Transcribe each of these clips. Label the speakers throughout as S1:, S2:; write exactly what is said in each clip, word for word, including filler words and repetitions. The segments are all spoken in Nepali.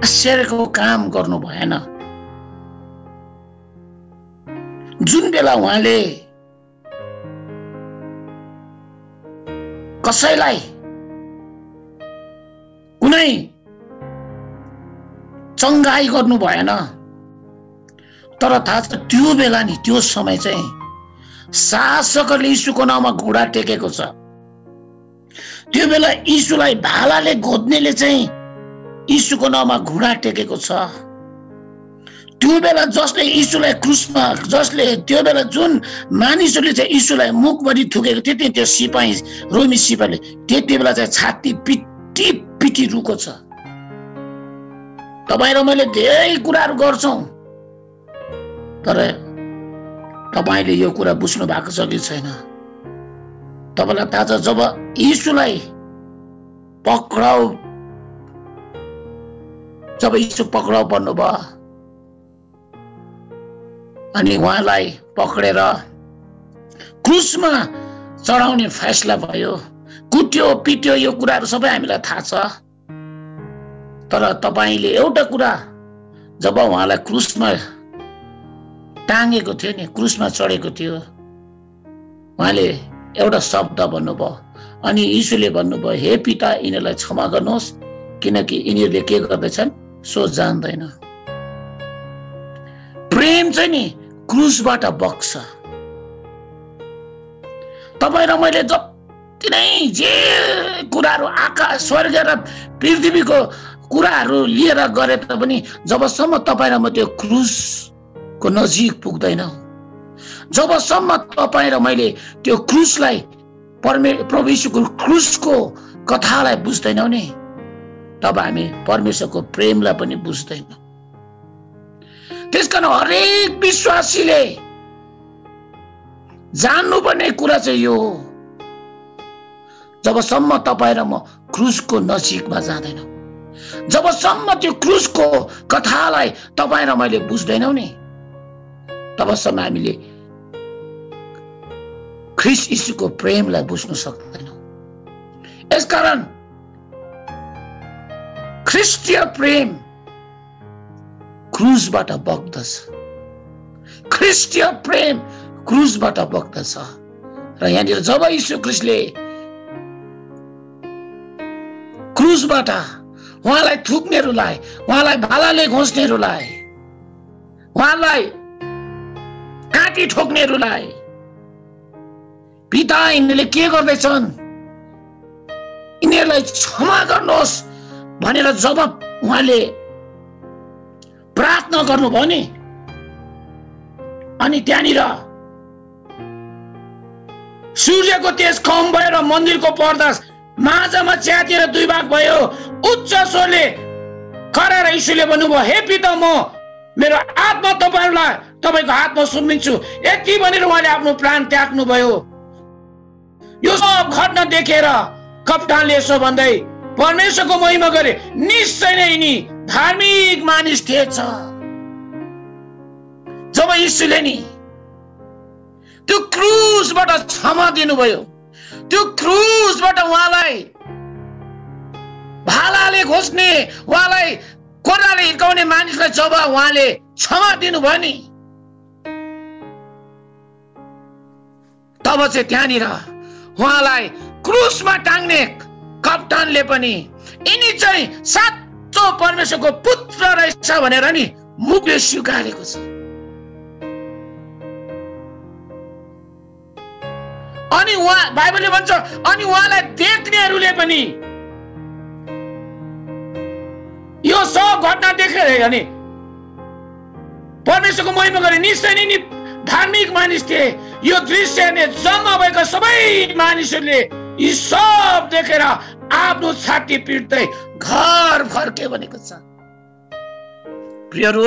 S1: आश्चर्यको काम गर्नु भएन। जुन बेला उहाँले कसैलाई कुनै चङ्गाई गर्नु भएन, तर थाहा छ त्यो बेला नि त्यो समय चाहिँ शासकले यीशुको नाममा घुँडा टेकेको छ। त्यो बेला यीशुलाई भालाले घोद्नेले चाहिँ यीशुको नाममा घुँडा टेकेको छ। त्यो बेला जसले यीशुलाई क्रुसमा जसले त्यो बेला जुन मानिसहरूले चाहिँ यीशुलाई मुखभरि थुकेको थियो त्यो सिपाही रोमी सिपाहीले त्यति बेला चाहिँ छाती पिटी पिटी रुको छ। तपाईँ र मैले धेरै कुराहरू गर्छौँ, तर तपाईँले यो कुरा बुझ्नु भएको छ कि छैन? तपाईँलाई थाहा छ जब यीशुलाई पक्राउ जब यीशु पक्राउ पर्नुभयो अनि उहाँलाई पक्रेर क्रुसमा चढाउने फैसला भयो, कुट्यो पिट्यो, यो कुराहरू सबै हामीलाई थाहा छ। तर तपाईँले एउटा कुरा, जब उहाँलाई क्रुसमा टाँगेको थियो नि, क्रुसमा चढेको थियो, उहाँले एउटा शब्द भन्नुभयो अनि यीशुले भन्नुभयो, हे पिता यिनीहरूलाई क्षमा गर्नुहोस् किनकि यिनीहरूले के गर्दैछन् सो जान्दैन। प्रेम चाहिँ नि क्रुसबाट बग्छ। तपाईँ र मैले जति नै जे कुराहरू आकाश स्वर्ग र पृथ्वीको कुराहरू लिएर गरे तापनि जबसम्म तपाईँ र म त्यो क्रुसको नजिक पुग्दैनौँ, जबसम्म तपाईँ र मैले त्यो क्रुसलाई परमे प्रभु यीशुको क्रुसको कथालाई बुझ्दैनौँ नि, तब हामी परमेश्वरको प्रेमलाई पनि बुझ्दैनौँ। त्यसकारण हरेक विश्वासीले जान्नुपर्ने कुरा चाहिँ यो हो, जबसम्म तपाईँ र म क्रुसको नजिकमा जाँदैनौँ, जबसम्म त्यो क्रुसको कथालाई तपाईँ र मैले बुझ्दैनौँ नि, तबसम्म हामीले ख्रीष्ट यीशुको प्रेमलाई बुझ्न सक्दैनौँ। यसकारण ख्रीष्टीय प्रेम क्रुसबाट बग्दछ, ख्रीष्टीय प्रेम क्रुसबाट बग्दछ। र यहाँनिर जब यीशु ख्रीष्टले क्रुसबाट उहाँलाई थुक्नेहरूलाई, उहाँलाई भालाले घोच्नेहरूलाई, उहाँलाई काटी ठोक्नेहरूलाई, पिता यिनीहरूले के गर्दैछन् यिनीहरूलाई क्षमा गर्नुहोस् भनेर जब उहाँले प्रार्थना गर्नुभयो नि, अनि त्यहाँनिर सूर्यको तेज कम भयो र मन्दिरको पर्दा माझमा च्यातिएर दुई भाग भयो। उच्च स्वरले कराएर यीशुले भन्नुभयो, हे पिता म मेरो आत्मा तपाईहरुलाई तपाईको हातमा सुम्पिन्छु। यति भनेर उहाँले आफ्नो प्राण त्याग्नु भयो। यो सब घटना देखेर कप्तानले यसो भन्दै परमेश्वरको महिमा गरे, निश्चय नै यिनी धार्मिक मानिस थिएछ। जब यीशुले नि त्यो क्रुसबाट क्षमा दिनुभयो, त्यो क्रुसबाट उहाँलाई भालाले घोच्ने, उहाँलाई कोराले हिर्काउने मानिसलाई जब उहाँले क्षमा दिनुभयो नि, तब चाहिँ त्यहाँनिर उहाँलाई क्रुसमा टाङ्ने कप्तानले पनि यिनी चाहिँ साँचो परमेश्वरको पुत्र रहेछ भनेर नि मुखले स्वीकारेको छ। अनि उहाँ बाइबलले भन्छ अनि उहाँलाई देख्नेहरूले पनि यो सब घटना देखेर अनि परमेश्वरको महिमा गरे, निश्चय नै नि धार्मिक मानिस थिए। यो दृश्य ने जम्मा भएका सबै मानिसहरूले यी सब देखेर आफ्नो छाती पिट्दै घर फर्के भनेको छ। प्रियहरू,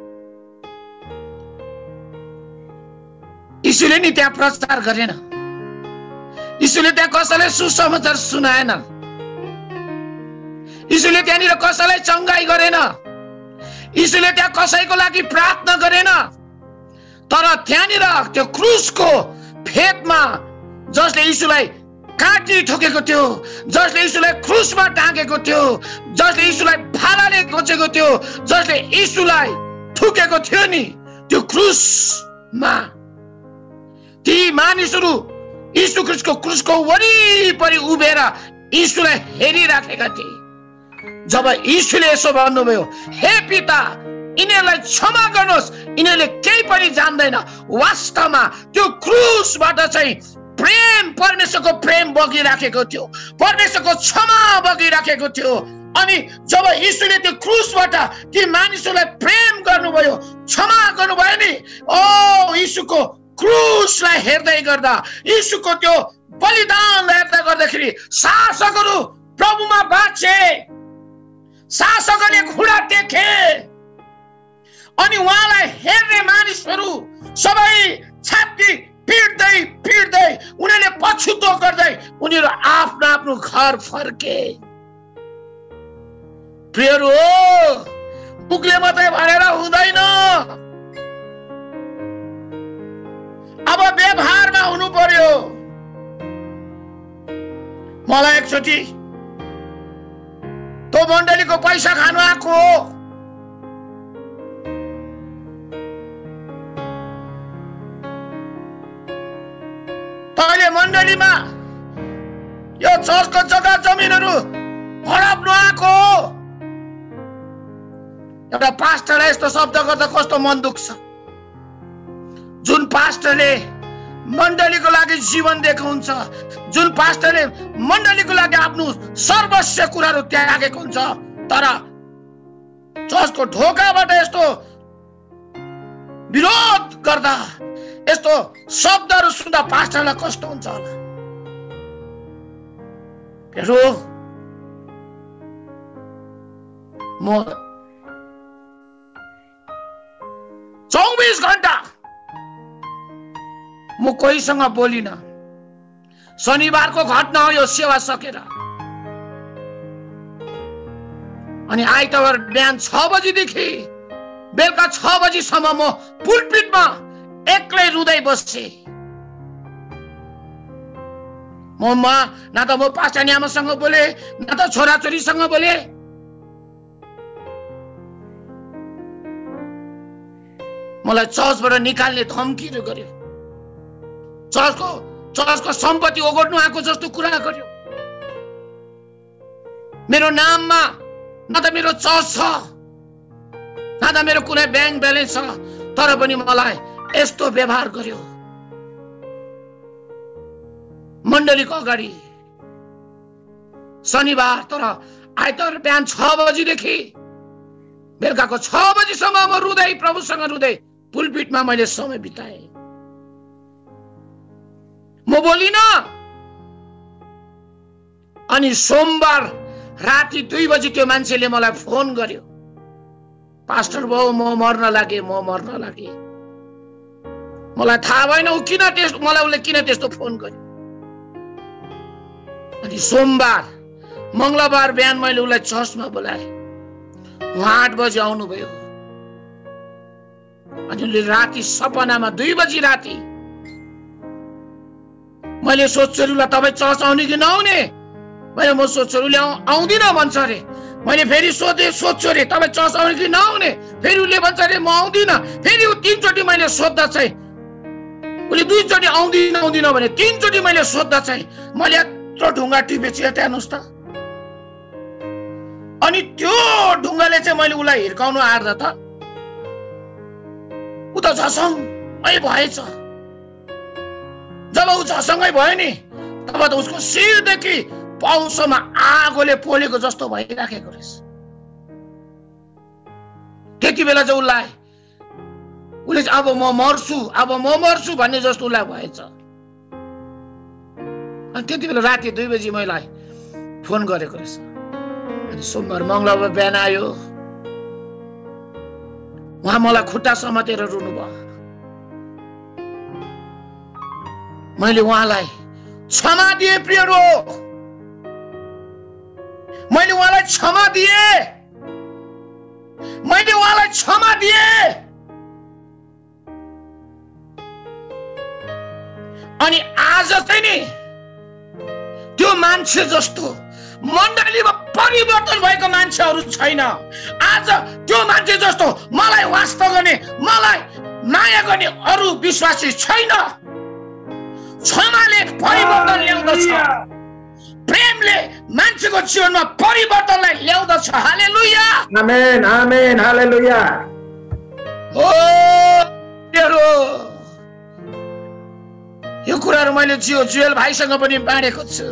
S1: यीशुले नि त्यहाँ प्रचार गरेन, यीशुले त्यहाँ कसैलाई सुसमाचार सुनाएन, यीशुले त्यहाँनिर कसैलाई चङ्गाई गरेन, यीशुले त्यहाँ कसैको लागि प्रार्थना गरेन। तर त्यहाँनिर त्यो क्रुसको फेदमा जसले यीशुलाई काटी ठोकेको थियो, जसले यीशुलाई क्रुसमा टाँगेको थियो, जसले यीशुलाई भालाले घोचेको थियो, जसले यीशुलाई ठुकेको थियो नि, त्यो क्रुसमा ती मानिसहरू यीशु ख्रीष्टको क्रुसको वरिपरि उभिएर यीशुलाई हेरिराखेका थिए। जब यीशुले यसो भन्नुभयो, हे पिता, यिनीहरूलाई क्षमा गर्नुहोस्, यिनीहरूले केही पनि जान्दैन, वास्तवमा त्यो क्रुसबाट चाहिँ प्रेम, परमेश्वरको प्रेम बगिराखेको थियो, परमेश्वरको क्षमा बगिराखेको थियो। अनि जब यीशुले त्यो क्रुसबाट ती मानिसहरूलाई प्रेम गर्नुभयो, क्षमा गर्नुभयो नि, ओ यीशुको क्रुसलाई हेर्दै गर्दा, यीशुको त्यो बलिदानलाई हेर्दै गर्दाखेरि शासकहरू प्रभुमा बाँचे, शासकहरूले घुँडा टेके, अनि उहाँलाई हेर्ने मानिसहरू सबै छाती पिट्दै पिट्दै उनीहरूले पछुतो गर्दै उनीहरू आफ्नो आफ्नो घर फर्के। प्रियहरू, मुखले मात्रै भनेर हुँदैन, अब व्यवहारमा हुनु पर्यो। मलाई एकचोटि त्यो मण्डलीको पैसा खानु आएको हो, तैले मण्डलीमा यो चर्चको जग्गा जमिनहरू हडप्नु आएको हो। एउटा पास्टरलाई यस्तो शब्द गर्दा कस्तो मन दुख्छ। जुन पास्टरले मण्डलीको लागि जीवन दिएको हुन्छ, जुन पास्टरले मण्डलीको लागि आफ्नो सर्वस्व कुराहरू त्यागेको हुन्छ, तर चर्चको ढोकाबाट यस्तो विरोध गर्दा, यस्तो शब्दहरू सुन्दा पास्टरलाई कष्ट हुन्छ होला। हेरो, म चौबिस घण्टा म कोहीसँग बोलिन। शनिबारको घटना हो यो सेवा सकेर, अनि आइतबार बिहान छ बजीदेखि बेलुका छ बजीसम्म म पुलपिटमा एक्लै रुँदै बस्छे। म न त म पास्टर आमासँग बोले, न त छोराछोरीसँग बोले। मलाई चर्चबाट निकाल्ने धम्कीहरू गर्यो, चर्चको चर्चको सम्पत्ति ओगट्नु आएको जस्तो कुरा गर्यो। मेरो नाममा न त मेरो चर्च छ, न त मेरो कुनै ब्याङ्क ब्यालेन्स छ, तर पनि मलाई यस्तो व्यवहार गर्यो। मण्डलीको अगाडि शनिबार, तर आइतबार बिहान छ बजीदेखि बेलुकाको छ बजीसम्म म रुँदै प्रभुसँग रुँदै पुलपिटमा मैले समय बिताएँ। म बोलिन। अनि सोमबार राति दुई बजी त्यो मान्छेले मलाई फोन गर्यो, पास्टर बाउ म मर्न लागे, म मर्न लागे। मलाई थाहा भएन उ किन त्यस्तो, मलाई उसले किन त्यस्तो फोन गर्यो। अनि सोमबार मङ्गलबार बिहान मैले उसलाई चर्चमा बोलाएँ, उहाँ आठ बजी आउनुभयो। अनि उसले राति सपनामा दुई बजी राति मैले सोध्छु उसलाई, तपाईँ चर्च आउने कि नआउने? मैले म सोध्छु उसले आउँदिन भन्छ अरे। मैले फेरि सोधेँ, सोध्छु अरे तपाईँ चर्च आउने कि नआउने? फेरि उसले भन्छ अरे म आउँदिन। फेरि ऊ तिनचोटि मैले सोद्धा चाहिँ उसले दुईचोटि आउँदिन आउँदिन भने तिनचोटि मैले सोद्धा चाहिँ मैले यत्रो ढुङ्गा टिपेछु, हेर्नुहोस् त। अनि त्यो ढुङ्गाले चाहिँ मैले उसलाई हिर्काउनु आर्दा त ऊ त झसङ्गै भएछ। जब ऊ झसङ्गै भयो नि, तब त उसको शिरदेखि पाउसम्म आगोले पोलेको जस्तो भइराखेको रहेछ। त्यति बेला चाहिँ उसलाई उसले अब म मर्छु, अब म मर्छु भन्ने जस्तो उसलाई भएछ। अनि त्यति बेला राति दुई बजी मलाई फोन गरेको रहेछ। अनि सोमबार मङ्गलबार बिहान आयो, उहाँ मलाई खुट्टा समातेर रुनु भयो। मैले उहाँलाई क्षमा दिए। प्रियरो, मैले उहाँलाई क्षमा दिए, मैले उहाँलाई क्षमा दिए। अनि आज चाहिँ नि मान्छे जस्तो मण्डलीमा परिवर्तन भएको मान्छेहरू छैन। आज त्यो मान्छे जस्तो मलाई वास्ता गर्ने, मलाई माया गर्ने अरू विश्वासी छैन। क्षमाले परिवर्तन ल्याउँदछ, प्रेमले मान्छेको जीवनमा परिवर्तनलाई ल्याउँदछ। हालेलुया,
S2: आमेन, आमेन, हालेलुया।
S1: ओ तेरो यो कुराहरू मैले जियो जुएल भाइसँग पनि बाँडेको छु।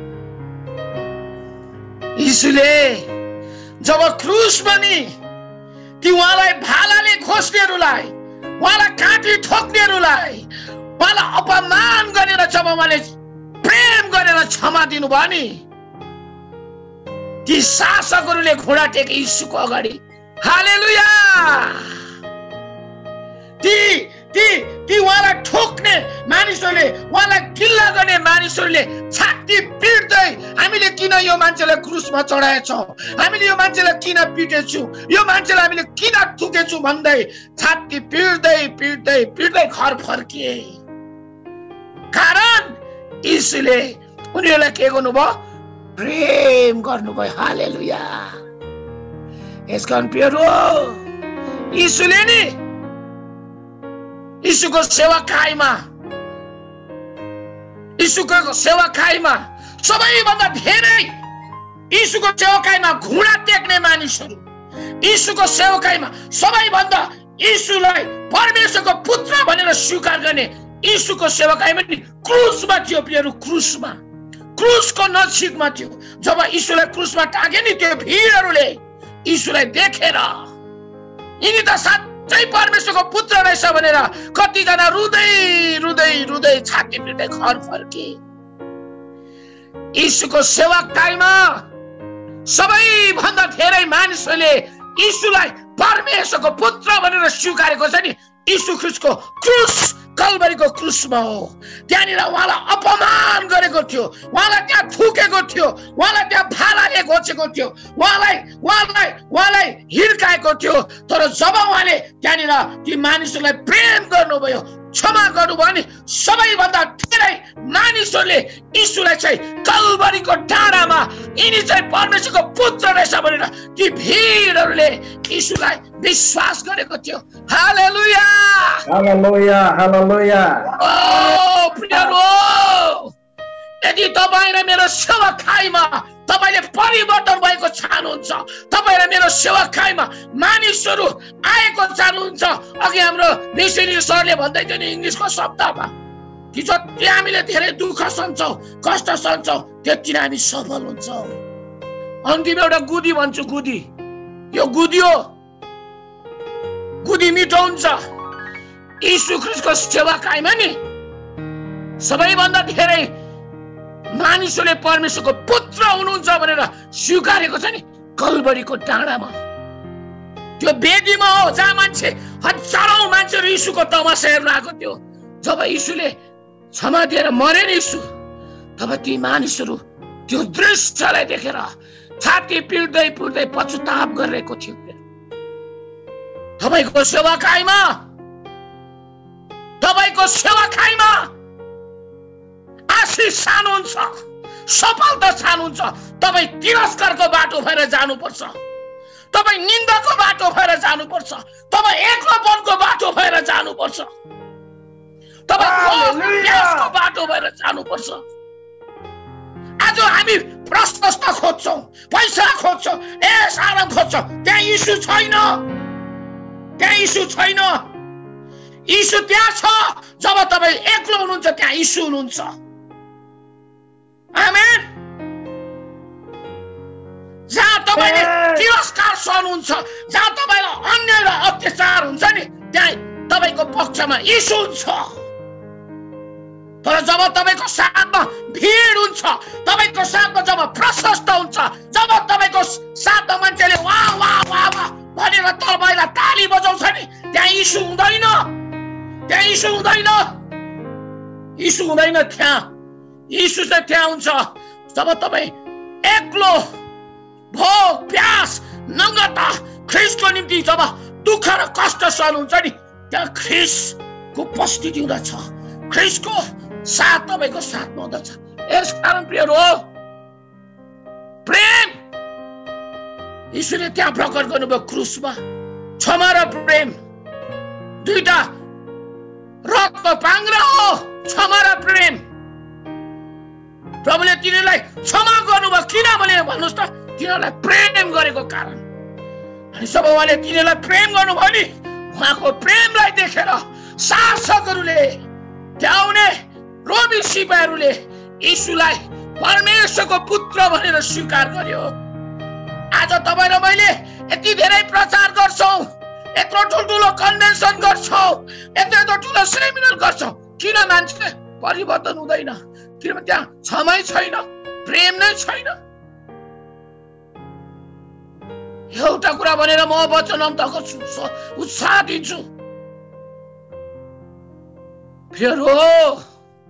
S1: यीशुले जब क्रुसमा नि ती उहाँलाई भालाले खोज्नेहरूलाई, उहाँलाई काटी ठोक्नेहरूलाई, उहाँलाई अपमान गरेर जब उहाँले प्रेम गरेर क्षमा दिनुभयो नि, ती शासकहरूले घोडा टेके यीशुको अगाडि। हालेलुया। ती ती ती उहाँलाई ठोक्ने मानिसहरूले, उहाँलाई किल्ला गर्ने मानिसहरूले छाती पिट्दै हामीले किन यो मान्छेलाई क्रुसमा चढाएछौँ, हामीले यो मान्छेलाई किन पिटेछौँ, यो मान्छेलाई हामीले किन थुकेछौँ भन्दै छाती पिट्दै पिट्दै पिट्दै घर फर्किए। कारण यीशुले उनीहरूलाई के गर्नुभयो? प्रेम गर्नुभयो। हालेलुया। यसकारण प्रियहरू, यीशुले नि यीशुको सेवाकाईमा यीशुको सेवाकाईमा सबैभन्दा धेरै यीशुको सेवाकाईमा घुँडा टेक्ने मानिसहरू, यीशुको सेवाकाईमा सबैभन्दा यीशुलाई परमेश्वरको पुत्र भनेर स्वीकार गर्ने यीशुको सेवाकाईमा नि क्रुसमा थियो। प्रियहरू, क्रुसमा, क्रुसको नजिकमा थियो। जब यीशुलाई क्रुसमा टागे नि, त्यो भिडहरूले यीशुलाई देखेर यिनी त साँच्चै परमेश्वरको पुत्र रहेछ भनेर कतिजना रुँदै रुँदै रुँदै छाती पिट्दै घर फर्के। यीशुको सेवाकाईमा सबैभन्दा धेरै मानिसहरूले यीशुलाई परमेश्वरको पुत्र भनेर स्वीकारेको छ नि, यीशु ख्रीष्टको क्रुस, कल्भरीको क्रुसमा हो। त्यहाँनिर उहाँलाई अपमान गरेको थियो, उहाँलाई त्यहाँ थुकेको थियो, उहाँलाई त्यहाँ भालाले घोचेको थियो, उहाँलाई उहाँलाई उहाँलाई हिर्काएको थियो। तर जब उहाँले त्यहाँनिर ती मानिसहरूलाई प्रेम गर्नुभयो, क्षमा गर्नुभयो नि, सबैभन्दा धेरै मानिसहरूले यीशुलाई चाहिँ कल्भरीको डाँडामा यिनी चाहिँ परमेश्वरको पुत्र रहेछ भनेर ती भिडहरूले यीशुलाई विश्वास गरेको थियो। हालेलुया,
S2: हालेलुया, हालेलुया।
S1: ओ प्रियहरू, यदि तपाईँ र मेरो सेवाकाईमा तपाईले परिवर्तन भएको चाहनुहुन्छ, तपाईँ र मेरो सेवाकाईमा मानिसहरू आएको चाहनुहुन्छ, अघि हाम्रो मिसनरी सरले भन्दै थियो नि इङ्ग्लिसको शब्दमा कि जति हामीले धेरै दुःख सहन्छौँ, कष्ट सहन्छौँ, त्यति नै हामी सफल हुन्छौँ। अन्तिम एउटा गुदी भन्छु, गुदी, यो गुदी हो, गुदी मिठो हुन्छ। यीशु ख्रीष्टको सेवाकाईमा नि सबैभन्दा धेरै मानिसहरूले परमेश्वरको पुत्र हुनुहुन्छ भनेर स्वीकारेको छ नि, कल्भरीको डाँडामा, त्यो वेदीमा हो जहाँ मान्छे हजारौं मान्छेहरू यीशुको तमासा हेर्न आएको थियो। जब यीशुले क्षमा दिएर मरे नि यीशु, तब ती मानिसहरू त्यो दृश्यलाई देखेर छाती पिट्दै पिट्दै पछुताप गरिरहेको थियो। तपाईको सेवाकाईमा, तपाईको सेवाकाईमा आशिष चाहनुहुन्छ, सफलता चाहनुहुन्छ, तपाईँ तिरस्कारको बाटो भएर जानुपर्छ, तपाईँ निन्दाको बाटो भएर जानुपर्छ, तपाईँ एक्लोपनको बाटो भएर जानुपर्छ, तपाईँ बाटो भएर जानुपर्छ। आज हामी प्रशस्त खोज्छौँ, पैसा खोज्छौँ, यस आराम खोज्छौँ, त्यहाँ यीशु छैन, त्यहाँ यीशु छैन। यीशु त्यहाँ छ जब तपाईँ एक्लो हुनुहुन्छ, त्यहाँ यीशु हुनुहुन्छ। आमेन। जहाँ तपाईले तिरस्कार सहनुहुन्छ, जहाँ तपाईलाई अन्याय र अत्याचार हुन्छ नि, त्यहाँ तपाईको पक्षमा यीशु हुन्छ। तर जब तपाईको साथमा भिड हुन्छ, तपाईको साथमा जब प्रशस्त हुन्छ, जब तपाईको साथमा मान्छेले वाह वाह वाह वाह भनेर तपाईलाई ताली बजाउँछ नि, त्यहाँ यीशु हुँदैन, त्यहाँ यीशु हुँदैन, यीशु हुँदैन त्यहाँ। यीशु चाहिँ त्यहाँ हुन्छ जब तपाईँ एक्लो, भोक, प्यास, नङ्गता ख्रीष्टको निम्ति जब दुःख र कष्ट सहनुहुन्छ नि, त्यहाँ ख्रीष्टको उपस्थिति हुँदछ, ख्रीष्टको साथ तपाईको साथमा हुँदछ। यस कारण प्रियहरू, यीशुले त्यहाँ प्रकट गर्नुभयो क्रुसमा क्षमा र प्रेम दुईटा रथको पाङ्ग्रा हो। क्षमा र प्रेम प्रभुले तिनीहरूलाई क्षमा गर्नुभयो। किनभने भन्नुहोस् त, तिनीहरूलाई प्रेम गरेको कारण। अनि जब उहाँले तिनीहरूलाई प्रेम गर्नुभयो नि, उहाँको प्रेमलाई देखेर शासकहरूले त्यहाँ आउने रोमी सिपाहीहरूले यीशुलाई परमेश्वरको पुत्र भनेर स्वीकार गर्यो। आज तपाईँ र मैले यति धेरै प्रचार गर्छौँ, यत्रो ठुल्ठुलो कन्भेन्सन गर्छौँ, यत्रो यत्रो ठुलो सेमिनार गर्छौँ, किन मान्छे परिवर्तन हुँदैन? किनभने त्यहाँ क्षमै छैन, प्रेम नै छैन। एउटा कुरा भनेर म वचन अन्त गर्छु, उत्साह दिन्छु। फेरि हो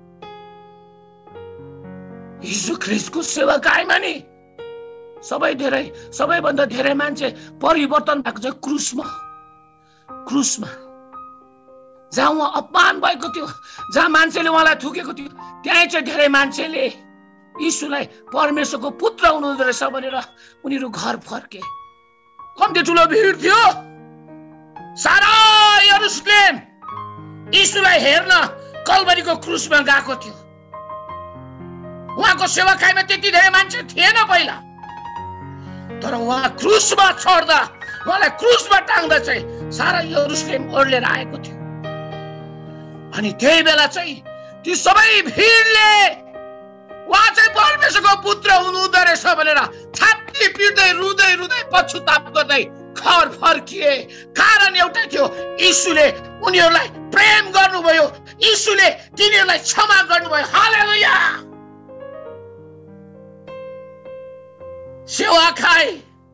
S1: यीशु ख्रिस्टको सेवाकाईमा नि सबै धेरै सबैभन्दा धेरै मान्छे परिवर्तन भएको चाहिँ क्रुसमा क्रुसमा जहाँ उहाँ अपमान भएको थियो, जहाँ मान्छेले उहाँलाई थुकेको थियो, त्यहाँ चाहिँ धेरै मान्छेले यीशुलाई परमेश्वरको पुत्र हुनुहुँदो रहेछ भनेर उनीहरू घर फर्के। कम्ती ठुलो भिड थियो, सारा यरुशलेम यीशुलाई हेर्न कल्वरीको क्रुसमा गएको थियो। उहाँको सेवाकाईमा त्यति धेरै मान्छे थिएन पहिला, तर उहाँ क्रुसमा चढ्दा, उहाँलाई क्रुसमा टाङ्दा चाहिँ सारा यरुशलेम ओर्लेर आएको थियो। अनि त्यही बेला चाहिँ ती सबै भिडले उहाँ चाहिँ परमेश्वरको पुत्र हुनुहुँदो रहेछ भनेर छाती पिट्दै रुँदै रुँदै पछुताप गर्दै घर फर्किए। कारण एउटै थियो, यीशुले उनीहरूलाई प्रेम गर्नुभयो, यीशुले तिनीहरूलाई क्षमा गर्नुभयो। हालेलुया। सेवाकाई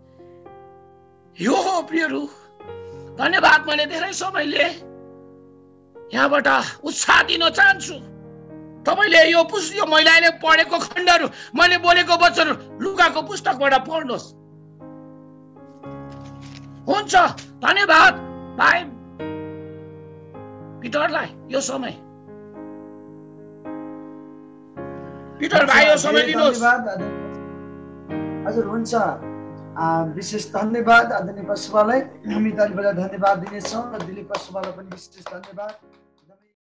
S1: यो हो प्रियहरू। धन्यवाद। मैले धेरै समयले यहाँबाट उत्साह दिन चाहन्छु। तपाईँले यो पुस्तक, यो महिलाले पढेको खण्डहरू, मैले बोलेको वचनहरू लुकाको पुस्तकबाट पढ्नुहोस्। हुन्छ, धन्यवाद भाइ पिटरलाई यो समय। पिटर भाइ यो समय दिनुहोस्।
S3: हजुर, हुन्छ। विशेष धन्यवाद आदरणीय पशुपालाई। हामी तर्फबाट धन्यवाद दिनेछौँ र दिलीप पशुपालाई पनि विशेष धन्यवाद।